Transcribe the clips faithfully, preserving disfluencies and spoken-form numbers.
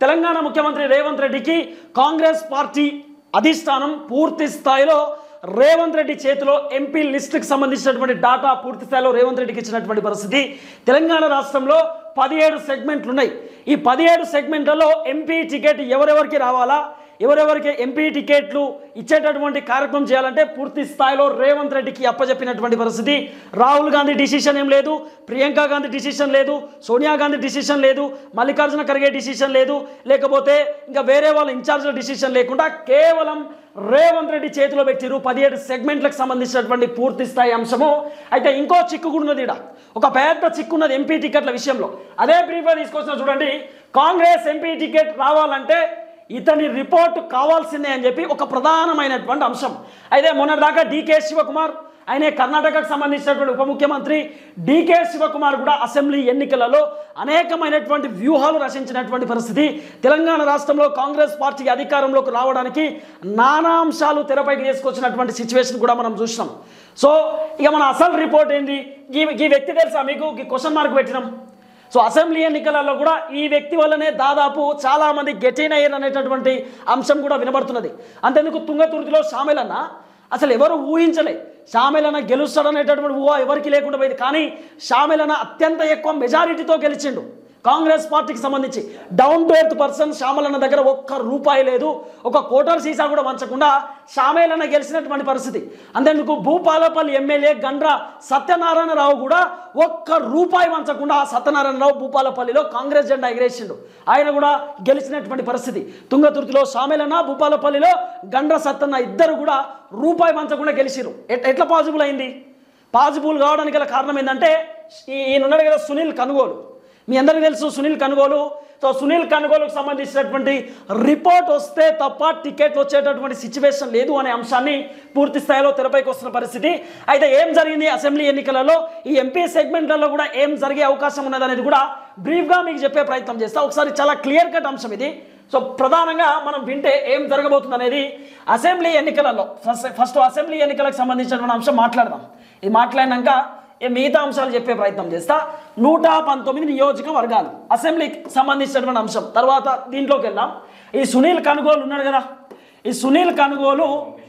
తెలంగాణ ముఖ్యమంత్రి రేవంత్ రెడ్డికి కాంగ్రెస్ పార్టీ అధిష్టానం పూర్తి స్థాయిలో రేవంత్ రెడ్డి చేతిలో ఎంపీ లిస్టుకి సంబంధించినటువంటి డాటా పూర్తి స్థాయిలో రేవంత్ రెడ్డికి ఇచ్చినటువంటి పరిస్థితి. తెలంగాణ రాష్ట్రంలో పదిహేడు సెగ్మెంట్లు ఉన్నాయి. ఈ పదిహేడు సెగ్మెంట్లలో ఎంపీ టికెట్ ఎవరెవరికి రావాలా, ఎవరెవరికి ఎంపీ టికెట్లు ఇచ్చేటటువంటి కార్యక్రమం చేయాలంటే పూర్తి స్థాయిలో రేవంత్ రెడ్డికి అప్పచెప్పినటువంటి పరిస్థితి. రాహుల్ గాంధీ డిసిషన్ ఏం లేదు, ప్రియాంక గాంధీ డిసిషన్ లేదు, సోనియా గాంధీ డిసిషన్ లేదు, మల్లికార్జున ఖర్గే డిసిషన్ లేదు, లేకపోతే ఇంకా వేరే వాళ్ళ ఇన్ఛార్జ్ల డిసిషన్ లేకుండా కేవలం రేవంత్ రెడ్డి చేతిలో పెట్టిరు పదిహేడు సెగ్మెంట్లకు సంబంధించినటువంటి పూర్తి స్థాయి అంశము. అయితే ఇంకో చిక్కు కూడా ఉన్నది, ఇక్కడ ఒక పెద్ద చిక్కు ఉన్నది ఎంపీ టికెట్ల విషయంలో. అదే బ్రీఫ్గా తీసుకొచ్చిన చూడండి. కాంగ్రెస్ ఎంపీ టికెట్ రావాలంటే ఇతని రిపోర్ట్ కావాల్సిందే అని చెప్పి ఒక ప్రధానమైనటువంటి అంశం. అయితే మొన్నటిదాకా డీకే శివకుమార్, ఆయన కర్ణాటకకు సంబంధించినటువంటి ఉప ముఖ్యమంత్రి డీకే శివకుమార్ కూడా అసెంబ్లీ ఎన్నికలలో అనేకమైనటువంటి వ్యూహాలు రచించినటువంటి పరిస్థితి. తెలంగాణ రాష్ట్రంలో కాంగ్రెస్ పార్టీ అధికారంలోకి రావడానికి నానా అంశాలు తెరపైకి తీసుకొచ్చినటువంటి సిచ్యువేషన్ కూడా మనం చూసినాం. సో ఇక మన అసలు రిపోర్ట్ ఏంది, ఈ ఈ వ్యక్తి తెలుసా మీకు, ఈ క్వశ్చన్ మార్క్ పెట్టినాం. సో అసెంబ్లీ ఎన్నికలలో కూడా ఈ వ్యక్తి వల్లనే దాదాపు చాలామంది గెటిన్ అయ్యారు అనేటటువంటి అంశం కూడా వినబడుతున్నది. అంతేందుకు తుంగతుర్తిలో షామిలన్న అసలు ఎవరు ఊహించలే, షామిలన్న గెలుస్తాడనేటటువంటి ఊహ ఎవరికి లేకుండా పోయింది. కానీ షామిలన్న అత్యంత ఎక్కువ మెజారిటీతో గెలిచిండు కాంగ్రెస్ పార్టీకి సంబంధించి. డౌన్ టు ఎర్త్ పర్సన్ షామిలన్న దగ్గర ఒక్క రూపాయి లేదు, ఒక కోటర్ సీసా కూడా వంచకుండా షామిలన్న గెలిచినటువంటి పరిస్థితి. అంతేందుకు భూపాలపల్లి ఎమ్మెల్యే గండ్ర సత్యనారాయణరావు కూడా ఒక్క రూపాయి వంచకుండా సత్యనారాయణరావు భూపాలపల్లిలో కాంగ్రెస్ జెండా ఎగిరేసిండు, ఆయన కూడా గెలిచినటువంటి పరిస్థితి. తుంగతుర్తిలో షామిలన్న, భూపాలపల్లిలో గండ్ర సత్యన్న ఇద్దరు కూడా రూపాయి వంచకుండా గెలిచిరు. ఎట్లా పాజిబుల్ అయింది? పాజిబుల్ కావడానికి గల కారణం ఏంటంటే ఈయన ఉన్నాడు కదా సునీల్ కనుగోలు, మీ అందరికీ తెలుసు సునీల్ కనుగోలు. సో సునీల్ కనుగోలుకు సంబంధించినటువంటి రిపోర్ట్ వస్తే తప్ప టికెట్ వచ్చేటటువంటి సిచ్యువేషన్ లేదు అనే అంశాన్ని పూర్తి స్థాయిలో తెరపైకి వస్తున్న పరిస్థితి. అయితే ఏం జరిగింది అసెంబ్లీ ఎన్నికలలో, ఈ ఎంపీ సెగ్మెంట్లలో కూడా ఏం జరిగే అవకాశం ఉన్నదనేది కూడా బ్రీఫ్గా మీకు చెప్పే ప్రయత్నం చేస్తా. ఒకసారి చాలా క్లియర్ కట్ అంశం ఇది. సో ప్రధానంగా మనం వింటే ఏం జరగబోతుంది అనేది అసెంబ్లీ ఎన్నికలలో ఫస్ట్ ఫస్ట్ అసెంబ్లీ ఎన్నికలకు సంబంధించినటువంటి అంశం మాట్లాడదాం. ఇది మాట్లాడినాక మిగతా అంశాలు చెప్పే ప్రయత్నం చేస్తా. నూట పంతొమ్మిది నియోజకవర్గాలు అసెంబ్లీకి సంబంధించినటువంటి అంశం. తర్వాత దీంట్లోకి వెళ్దాం. ఈ సునీల్ కనుగోలు ఉన్నాడు కదా, ఈ సునీల్ కనుగోలు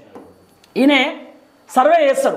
ఈయన సర్వే చేస్తాడు,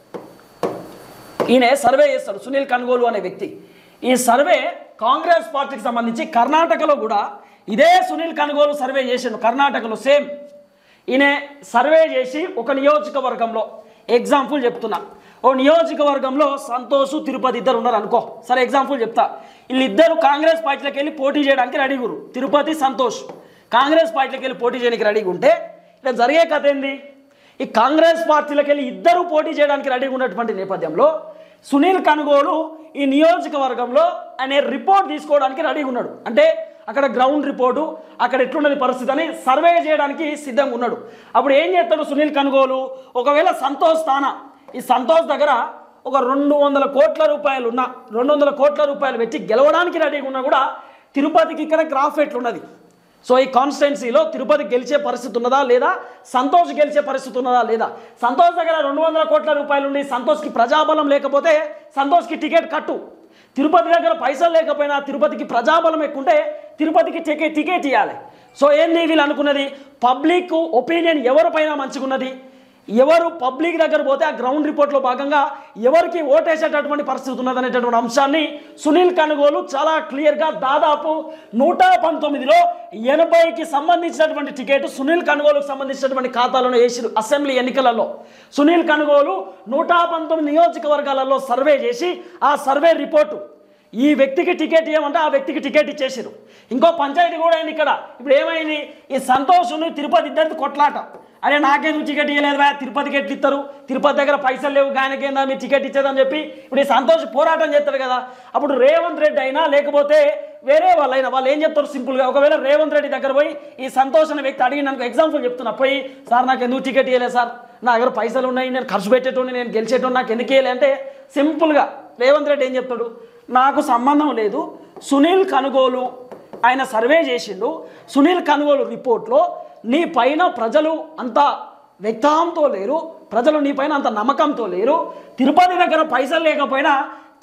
ఈయన సర్వే చేస్తాడు సునీల్ కనుగోలు అనే వ్యక్తి. ఈ సర్వే కాంగ్రెస్ పార్టీకి సంబంధించి కర్ణాటకలో కూడా ఇదే సునీల్ కనుగోలు సర్వే చేసాడు. కర్ణాటకలో సేమ్ ఈయన సర్వే చేసి ఒక నియోజకవర్గంలో ఎగ్జాంపుల్ చెప్తున్నా, ఓ నియోజకవర్గంలో సంతోష్ తిరుపతి ఇద్దరు ఉన్నారు అనుకో, సరే ఎగ్జాంపుల్ చెప్తా. వీళ్ళిద్దరు కాంగ్రెస్ పార్టీలోకి వెళ్ళి పోటీ చేయడానికి రెడీగురు, తిరుపతి సంతోష్ కాంగ్రెస్ పార్టీలోకి వెళ్ళి పోటీ చేయడానికి రెడీగా ఉంటే ఇలా జరిగే కథ ఏంది, ఈ కాంగ్రెస్ పార్టీలోకి వెళ్ళి ఇద్దరు పోటీ చేయడానికి రెడీగా ఉన్నటువంటి నేపథ్యంలో సునీల్ కనుగోలు ఈ నియోజకవర్గంలో అనే రిపోర్ట్ తీసుకోవడానికి రెడీగా ఉన్నాడు. అంటే అక్కడ గ్రౌండ్ రిపోర్టు, అక్కడ ఎట్లున్నది పరిస్థితి అని సర్వే చేయడానికి సిద్ధంగా ఉన్నాడు. అప్పుడు ఏం చేస్తాడు సునీల్ కనుగోలు, ఒకవేళ సంతోష్ స్థాన ఈ సంతోష్ దగ్గర ఒక రెండు వందల కోట్ల రూపాయలు ఉన్న రెండు వందల కోట్ల రూపాయలు పెట్టి గెలవడానికి రెడీగా ఉన్నా కూడా తిరుపతికి ఇక్కడ గ్రాఫ్ ఎట్లున్నది, సో ఈ కాన్స్టిట్యున్సీలో తిరుపతి గెలిచే పరిస్థితి ఉన్నదా లేదా, సంతోష్ గెలిచే పరిస్థితి ఉన్నదా లేదా. సంతోష్ దగ్గర రెండు వందల కోట్ల రూపాయలు ఉండి సంతోష్కి ప్రజాబలం లేకపోతే సంతోష్కి టికెట్ కట్టు, తిరుపతి దగ్గర పైసలు లేకపోయినా తిరుపతికి ప్రజాబలం ఎక్కుంటే తిరుపతికి టికెట్ టికెట్ ఇవ్వాలి. సో ఏంది వీళ్ళు అనుకున్నది, పబ్లిక్ ఒపీనియన్ ఎవరిపైన మంచిగున్నది, ఎవరు పబ్లిక్ దగ్గర పోతే ఆ గ్రౌండ్ రిపోర్ట్లో భాగంగా ఎవరికి ఓటేసేటటువంటి పరిస్థితి ఉన్నది అనేటటువంటి అంశాన్ని సునీల్ కనుగోలు చాలా క్లియర్గా దాదాపు నూట పంతొమ్మిదిలో ఎనభైకి సంబంధించినటువంటి టికెట్ సునీల్ కనుగోలుకు సంబంధించినటువంటి ఖాతాలోనే వేసిరు. అసెంబ్లీ ఎన్నికలలో సునీల్ కనుగోలు నూట పంతొమ్మిది నియోజకవర్గాలలో సర్వే చేసి ఆ సర్వే రిపోర్టు ఈ వ్యక్తికి టికెట్ ఇవ్వమంటే ఆ వ్యక్తికి టికెట్ ఇచ్చేసారు. ఇంకో పంచాయతీ కూడా అయింది ఇక్కడ. ఇప్పుడు ఏమైంది, ఈ సంతోషుని తిరుపతి ఇద్దరిది కొట్లాట, అరే నాకేందుకు టికెట్ ఇవ్వలేదు, తిరుపతికి ఎట్లు ఇస్తారు, తిరుపతి దగ్గర పైసలు లేవు, ఆయనకేందా మీరు టికెట్ ఇచ్చేదని చెప్పి ఇప్పుడు ఈ సంతోష్ పోరాటం చేస్తారు కదా. అప్పుడు రేవంత్ రెడ్డి అయినా లేకపోతే వేరే వాళ్ళైనా వాళ్ళు ఏం చెప్తారు సింపుల్గా, ఒకవేళ రేవంత్ రెడ్డి దగ్గర పోయి ఈ సంతోష్ అనే వ్యక్తి అడిగి నాకు ఎగ్జాంపుల్ చెప్తున్నా, పోయి సార్ నాకు ఎందుకు టికెట్ ఇవ్వలేదు సార్, నా దగ్గర పైసలు ఉన్నాయి, నేను ఖర్చు పెట్టేటోని, నేను గెలిచేటోని, నాకు ఎందుకు ఇవ్వలే అంటే సింపుల్గా రేవంత్ రెడ్డి ఏం చెప్తాడు, నాకు సంబంధం లేదు, సునీల్ కనుగోలు ఆయన సర్వే చేసిండు, సునీల్ కనుగోలు రిపోర్ట్లో నీ పైన ప్రజలు అంత వ్యక్తంతో లేరు, ప్రజలు నీ పైన అంత నమ్మకంతో లేరు, తిరుపతి దగ్గర పైసలు లేకపోయినా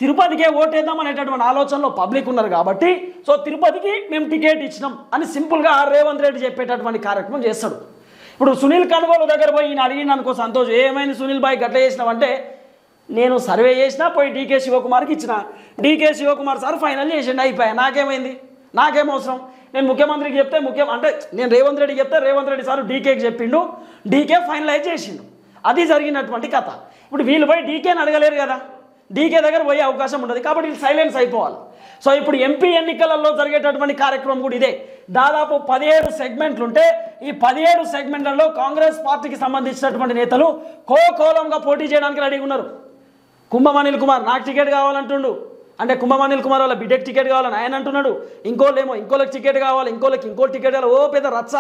తిరుపతికే ఓటేద్దాం అనేటటువంటి ఆలోచనలో పబ్లిక్ ఉన్నారు కాబట్టి సో తిరుపతికి మేము టికెట్ ఇచ్చినాం అని సింపుల్గా రేవంత్ రెడ్డి చెప్పేటటువంటి కార్యక్రమం చేస్తాడు. ఇప్పుడు సునీల్ కనుగోలు దగ్గర పోయి ఈయన అడిగిన అనుకో సంతోష్ ఏమైంది సునీల్ బాయ్ గట్ల చేసినావంటే నేను సర్వే చేసినా పోయి డీకే శివకుమార్కి ఇచ్చిన డీకే శివకుమార్ సార్ ఫైనల్ చేసిండు అయిపోయా నాకేమైంది నాకేం అవసరం నేను ముఖ్యమంత్రికి చెప్తే ముఖ్యం అంటే నేను రేవంత్ రెడ్డికి చెప్తే రేవంత్ రెడ్డి సార్ డీకేకి చెప్పిండు డీకే ఫైనలైజ్ చేసిండు అది జరిగినటువంటి కథ. ఇప్పుడు వీళ్ళు పోయి డీకేని అడగలేరు కదా డీకే దగ్గర పోయే అవకాశం ఉండదు కాబట్టి వీళ్ళు సైలెన్స్ అయిపోవాలి. సో ఇప్పుడు ఎంపీ ఎన్నికలలో జరిగేటటువంటి కార్యక్రమం కూడా ఇదే. దాదాపు పదిహేడు సెగ్మెంట్లు ఉంటే ఈ పదిహేడు సెగ్మెంట్లలో కాంగ్రెస్ పార్టీకి సంబంధించినటువంటి నేతలు కోకోలంగా పోటీ చేయడానికి రెడీగా ఉన్నారు. కుంభమణిల్ కుమార్ నాకు టికెట్ కావాలంటుండు అంటే కుంభమణిల్ కుమార్ వాళ్ళ బిడ్డకి టికెట్ కావాలని ఆయన అంటున్నాడు. ఇంకోళ్ళు ఏమో ఇంకోళ్ళకి టికెట్ కావాలి ఇంకోళ్ళకి ఇంకో టికెట్ కావాలి ఓ పెద్ద రచ్చ.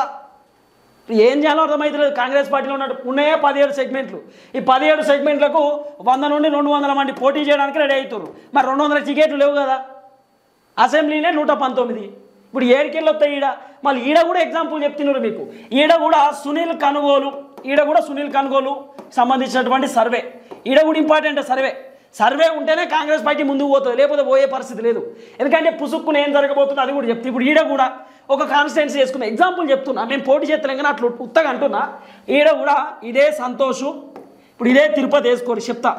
ఏం చేయాలో అర్థమవుతలేదు. కాంగ్రెస్ పార్టీలో ఉన్న ఉన్నాయే పదిహేడు సెగ్మెంట్లు ఈ పదిహేడు సెగ్మెంట్లకు వంద నుండి రెండు వందల మంది పోటీ చేయడానికి రెడీ అవుతారు. మరి రెండు వందల టికెట్లు లేవు కదా అసెంబ్లీనే నూట పంతొమ్మిది ఇప్పుడు ఏడుకెళ్ళి వస్తాయి ఈడ మళ్ళీ ఈడ కూడా ఎగ్జాంపుల్ చెప్తున్నారు మీకు. ఈడ కూడా సునీల్ కనుగోలు ఈడ కూడా సునీల్ కనుగోలు సంబంధించినటువంటి సర్వే ఈడ కూడా ఇంపార్టెంట్ సర్వే సర్వే ఉంటేనే కాంగ్రెస్ పార్టీ ముందుకు పోతుంది లేకపోతే పోయే పరిస్థితి లేదు. ఎందుకంటే పుసుక్కుని ఏం జరగబోతుందో అది కూడా చెప్తే ఇప్పుడు ఈడ కూడా ఒక కాన్స్టిట్యున్సీ చేసుకున్న ఎగ్జాంపుల్ చెప్తున్నా మేము పోటీ చేస్తలేం కానీ అట్లా ఉత్తగా అంటున్నా. ఈడ కూడా ఇదే సంతోషు ఇప్పుడు ఇదే తిరుపతి వేసుకోండి చెప్తా.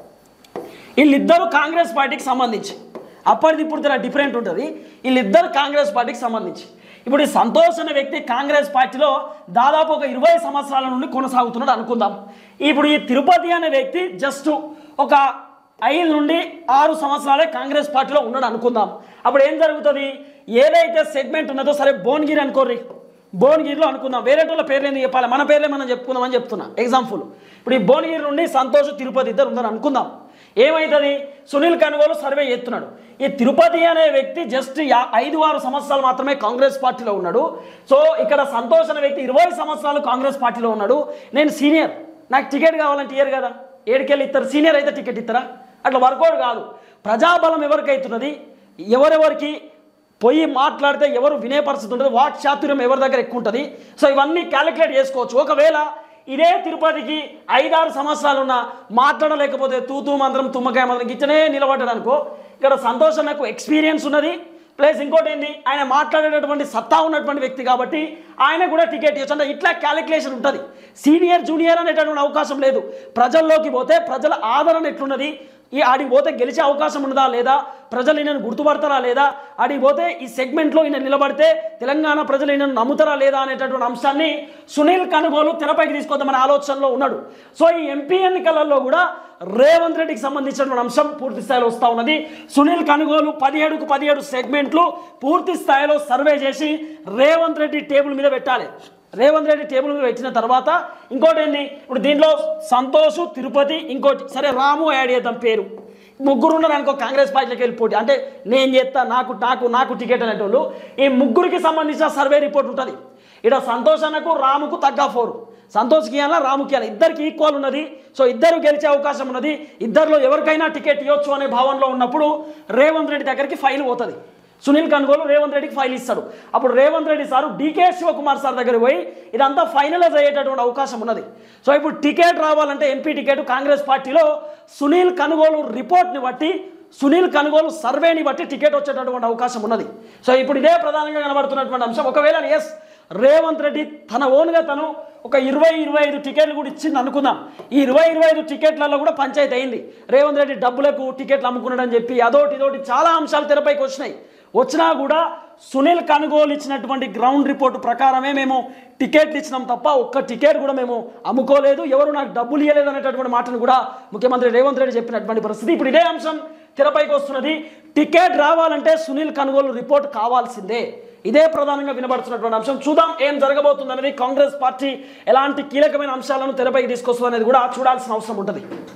వీళ్ళిద్దరూ కాంగ్రెస్ పార్టీకి సంబంధించి అప్పటిది ఇప్పుడు చాలా డిఫరెంట్ ఉంటుంది. వీళ్ళిద్దరు కాంగ్రెస్ పార్టీకి సంబంధించి ఇప్పుడు ఈ సంతోష్ అనే వ్యక్తి కాంగ్రెస్ పార్టీలో దాదాపు ఒక ఇరవై సంవత్సరాల నుండి కొనసాగుతున్నాడు అనుకుందాం. ఇప్పుడు ఈ తిరుపతి అనే వ్యక్తి జస్ట్ ఒక ఐదు నుండి ఆరు సంవత్సరాలే కాంగ్రెస్ పార్టీలో ఉన్నాడు అనుకుందాం. అప్పుడు ఏం జరుగుతుంది ఏదైతే సెగ్మెంట్ ఉన్నదో సరే భువనగిరి అనుకోర్రి భువనగిరిలో అనుకుందాం వేరే వాళ్ళ పేర్లు ఎందుకు చెప్పాలి మన పేర్లే మనం చెప్పుకుందామని చెప్తున్నా ఎగ్జాంపుల్. ఇప్పుడు ఈ భువనగిరి నుండి సంతోష్ తిరుపతి ఇద్దరు ఉందని అనుకుందాం. ఏమవుతుంది సునీల్ కనుగోలు సర్వే చేస్తున్నాడు. ఈ తిరుపతి అనే వ్యక్తి జస్ట్ ఐదు ఆరు సంవత్సరాలు మాత్రమే కాంగ్రెస్ పార్టీలో ఉన్నాడు. సో ఇక్కడ సంతోష్ అనే వ్యక్తి ఇరవై సంవత్సరాలు కాంగ్రెస్ పార్టీలో ఉన్నాడు. నేను సీనియర్ నాకు టికెట్ కావాలంటే ఇయ్యరు కదా ఏడుకెళ్ళి ఇస్తారు సీనియర్ అయితే టికెట్ ఇస్తారా అట్లా వర్కౌట్ కాదు. ప్రజాబలం ఎవరికి అవుతున్నది ఎవరెవరికి పోయి మాట్లాడితే ఎవరు వినే పరిస్థితి ఉంటుంది వాక్ చాతుర్యం ఎవరి దగ్గర ఎక్కువ ఉంటుంది. సో ఇవన్నీ క్యాలిక్యులేట్ చేసుకోవచ్చు. ఒకవేళ ఇదే తిరుపతికి ఐదారు సంవత్సరాలు ఉన్న మాట్లాడలేకపోతే తూతూ మంత్రం తుమ్మకాయ మంత్రం ఇచ్చనే నిలబడ్డాడు అనుకో ఇక్కడ సంతోషం నాకు ఎక్స్పీరియన్స్ ఉన్నది ప్లస్ ఇంకోటి ఏంటి ఆయన మాట్లాడేటటువంటి సత్తా ఉన్నటువంటి వ్యక్తి కాబట్టి ఆయన కూడా టికెట్ ఇవ్వచ్చు అంటే ఇట్లా క్యాలిక్యులేషన్ ఉంటుంది. సీనియర్ జూనియర్ అనేటటువంటి అవకాశం లేదు. ప్రజల్లోకి పోతే ప్రజల ఆదరణ ఎట్లున్నది ఈ ఆడికి పోతే గెలిచే అవకాశం ఉన్నదా లేదా ప్రజలు ఈయనను గుర్తుపడతారా లేదా ఆడికి పోతే ఈ సెగ్మెంట్లో ఈయన నిలబడితే తెలంగాణ ప్రజలు ఈయనను నమ్ముతారా లేదా అనేటటువంటి అంశాన్ని సునీల్ కనుగోలు తెరపైకి తీసుకొద్దామనే ఆలోచనలో ఉన్నాడు. సో ఈ ఎంపీ ఎన్నికలలో కూడా రేవంత్ రెడ్డికి సంబంధించినటువంటి అంశం పూర్తి స్థాయిలో వస్తూ ఉన్నది. సునీల్ కనుగోలు పదిహేడుకు పదిహేడు సెగ్మెంట్లు పూర్తి స్థాయిలో సర్వే చేసి రేవంత్ రెడ్డి టేబుల్ మీద పెట్టాలి. రేవంత్ రెడ్డి టేబుల్ మీద పెట్టిన తర్వాత ఇంకోటి ఏంటి ఇప్పుడు దీంట్లో సంతోష్ తిరుపతి ఇంకోటి సరే రాము యాడ్ చేద్దాం పేరు ముగ్గురు ఉన్నారు అనుకో కాంగ్రెస్ పార్టీలోకి వెళ్ళి పోటీ అంటే నేను చేస్తా నాకు నాకు నాకు టికెట్ అనేటోళ్ళు ఈ ముగ్గురికి సంబంధించిన సర్వే రిపోర్ట్ ఉంటుంది. ఇక్కడ సంతోష్ అన్నకు రాముకు తగ్గ ఫోర్ సంతోష్కి ఇవ్వాలా రాముకి ఇవ్వాలి ఇద్దరికి ఈక్వల్ ఉన్నది. సో ఇద్దరు గెలిచే అవకాశం ఉన్నది. ఇద్దరిలో ఎవరికైనా టికెట్ ఇవ్వచ్చు అనే భావనలో ఉన్నప్పుడు రేవంత్ రెడ్డి దగ్గరికి ఫైల్ పోతుంది. సునీల్ కనుగోలు రేవంత్ రెడ్డికి ఫైల్ ఇస్తాడు. అప్పుడు రేవంత్ రెడ్డి సార్ డీకే శివకుమార్ సార్ దగ్గర పోయి ఇదంతా ఫైనలైజ్ అయ్యేటటువంటి అవకాశం ఉన్నది. సో ఇప్పుడు టికెట్ రావాలంటే ఎంపీ టికెట్ కాంగ్రెస్ పార్టీలో సునీల్ కనుగోలు రిపోర్ట్ని బట్టి సునీల్ కనుగోలు సర్వేని బట్టి టికెట్ వచ్చేటటువంటి అవకాశం ఉన్నది. సో ఇప్పుడు ఇదే ప్రధానంగా కనబడుతున్నటువంటి అంశం. ఒకవేళ ఎస్ రేవంత్ రెడ్డి తన ఓన్గా తను ఒక ఇరవై ఇరవై ఐదు టికెట్లు కూడా ఇచ్చింది అనుకుందాం. ఈ ఇరవై ఇరవై ఐదు టికెట్లలో కూడా పంచాయతీ అయింది. రేవంత్ రెడ్డి డబ్బులకు టికెట్లు అమ్ముకున్నాడని చెప్పి అదోటి ఇదోటి చాలా అంశాలు తెరపైకి వచ్చినాయి. వచ్చినా కూడా సునీల్ కనుగోలు ఇచ్చినటువంటి గ్రౌండ్ రిపోర్ట్ ప్రకారమే మేము టికెట్లు ఇచ్చినాం తప్ప ఒక్క టికెట్ కూడా మేము అమ్ముకోలేదు ఎవరు నాకు డబ్బులు ఇవ్వలేదు అనేటటువంటి మాటను కూడా ముఖ్యమంత్రి రేవంత్ రెడ్డి చెప్పినటువంటి పరిస్థితి. ఇప్పుడు ఇదే అంశం తెరపైకి వస్తున్నది. టికెట్ రావాలంటే సునీల్ కనుగోలు రిపోర్ట్ కావాల్సిందే. ఇదే ప్రధానంగా వినబడుతున్నటువంటి అంశం. చూద్దాం ఏం జరగబోతుంది అనేది. కాంగ్రెస్ పార్టీ ఎలాంటి కీలకమైన అంశాలను తెరపైకి తీసుకొస్తుంది అనేది కూడా చూడాల్సిన అవసరం ఉంటుంది.